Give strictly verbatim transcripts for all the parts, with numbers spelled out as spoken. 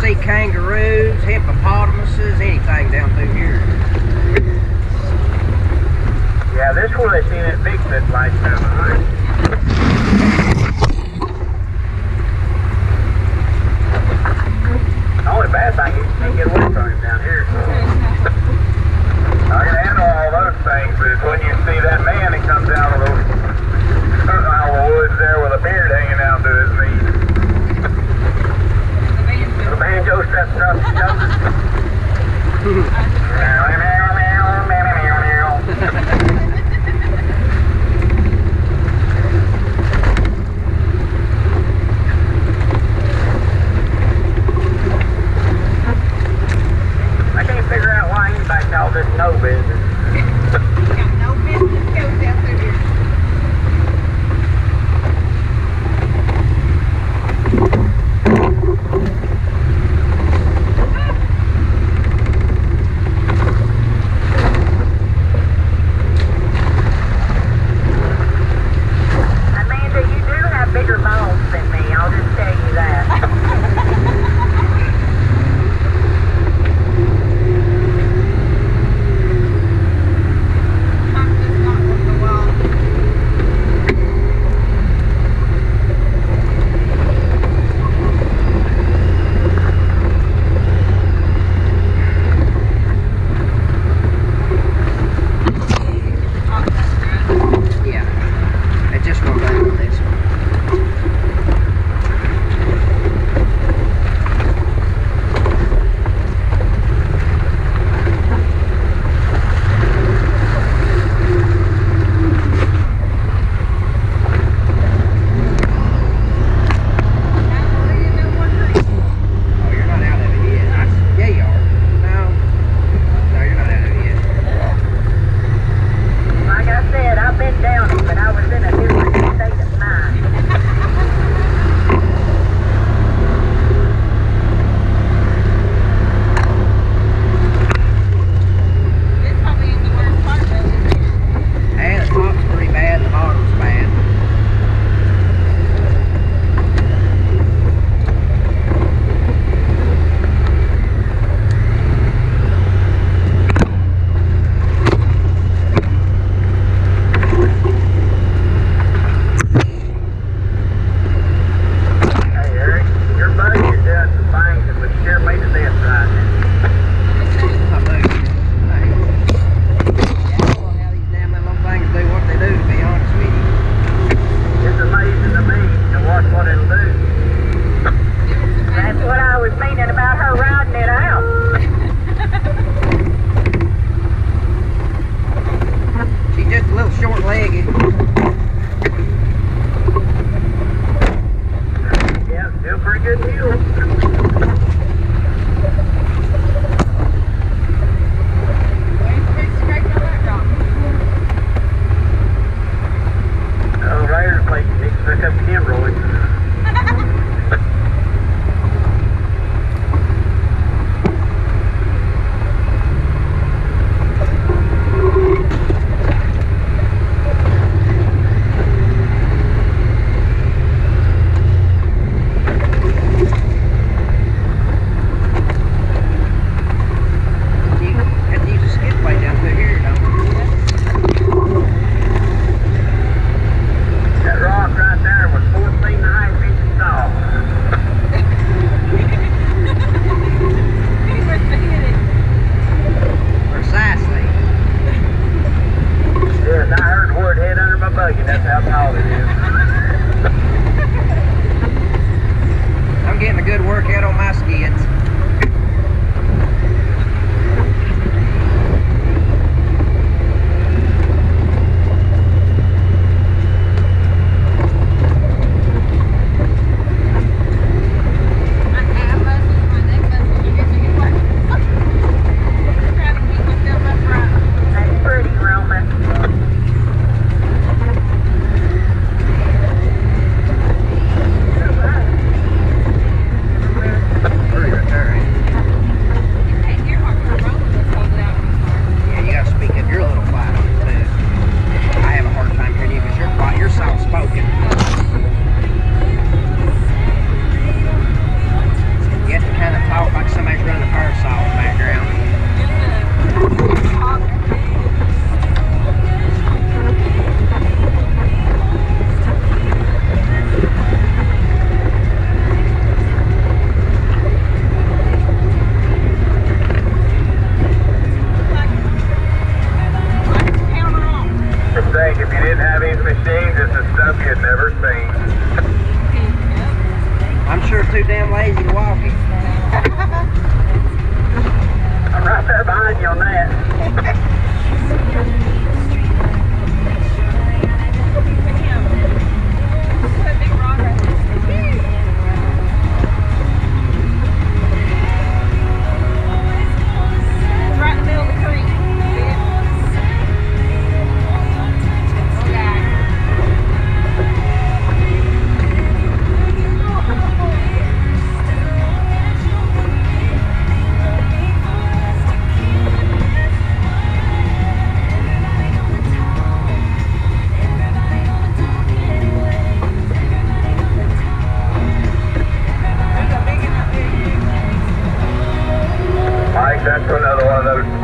see kangaroos, hippopotamuses, anything down through here. Yeah, this one I seen it Bigfoot lights down the road. The only bad thing is you can't get away from him down here. I can handle all those things, but it's when you see that man that comes out of those out of the woods there with a beard hanging out to his knees. The banjo steps up, steps.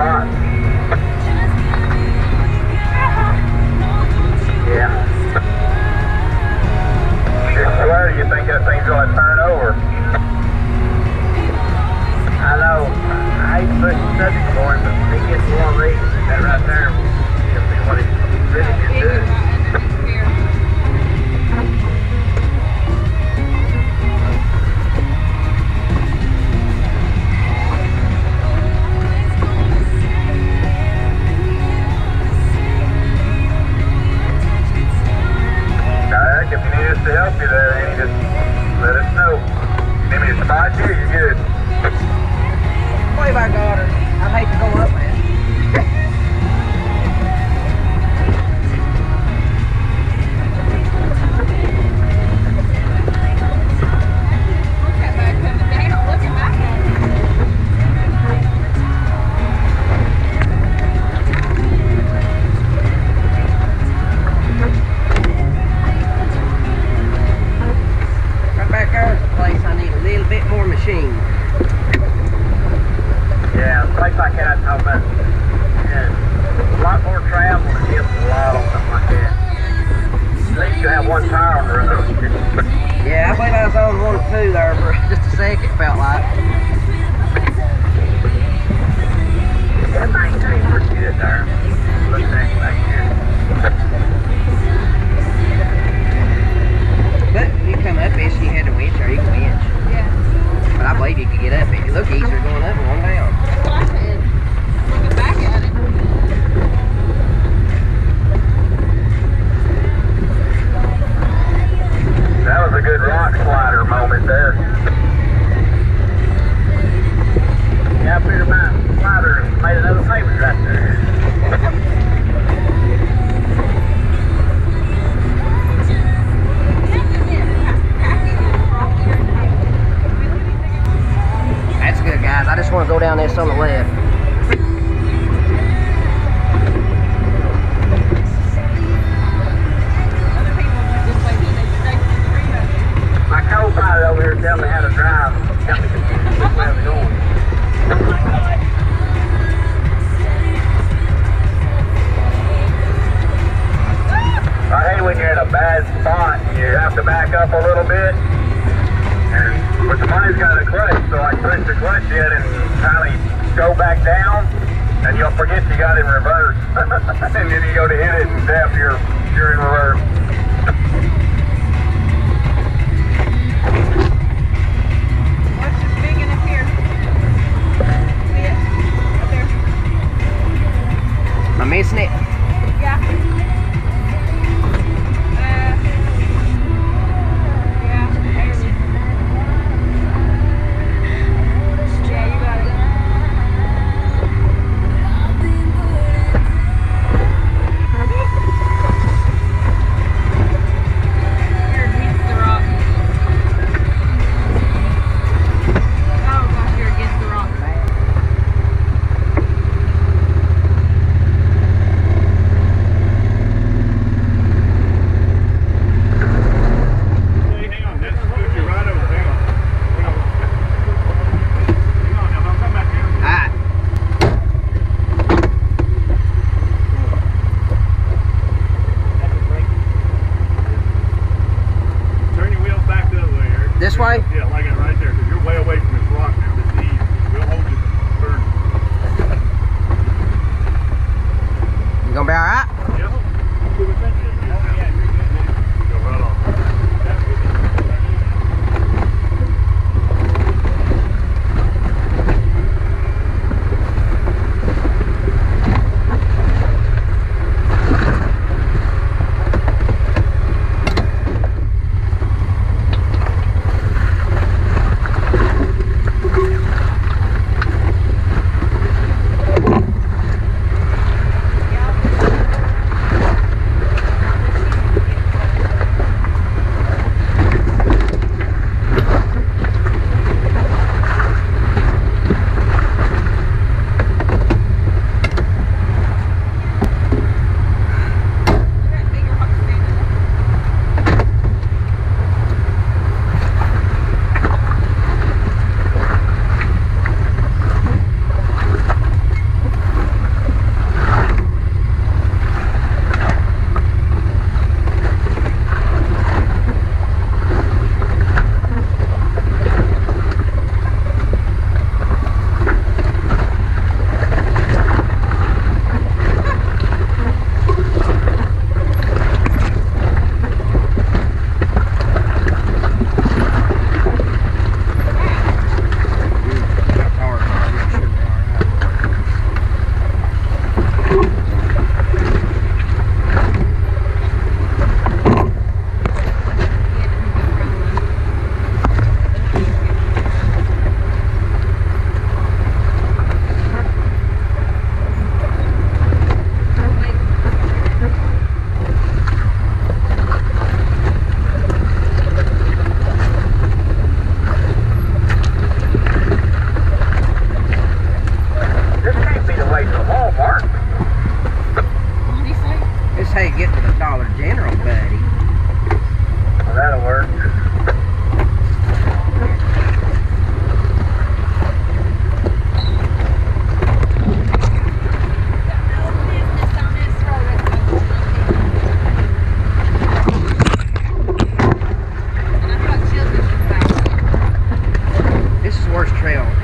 spot. Yeah. I swear you think that thing's going to turn over. I know. I hate to push the subject for him, but if he gets one of these, that right there, he'll see what he really can do. If you need us to help you there, Annie, just let us know. Give me a spot here, you're good. Believe I got her. I'd hate to go up, man. Look at that coming down. Look at that. Back there's a place I need a little bit more machine. Yeah, a place like that I'm talking about. Yeah, a lot more travel and hits a lot on something like that. At least you have one tire on the road. Yeah, I believe I was on one or two there for just a second, it felt like. That thing's doing pretty good there. Look at that back here. But when you come up this, you had to winch or you can winch. Yeah. But I believe you could get up it. It look easier going up and going down. That's what I said. Looking back at it. That was a good rock slider moment there. Yeah, I figured my slider made another favorite right there. That's good, guys. I just want to go down this on the left. Other people went this way, then they stayed in the tree right there. My co-pilot over here telling me how to drive. Got me confused with where we're going. I hate when you're in a bad spot and you have to back up a little bit. And but somebody's got a clutch, so I push the clutch in and kind of go back down, and you'll forget you got in reverse. And then you go to hit it, and damn, you're you're in reverse. What's this big in up here? See it? Up there. Am I missing it? Yeah. Uh, yeah, barely. Yeah, you got it. worst trail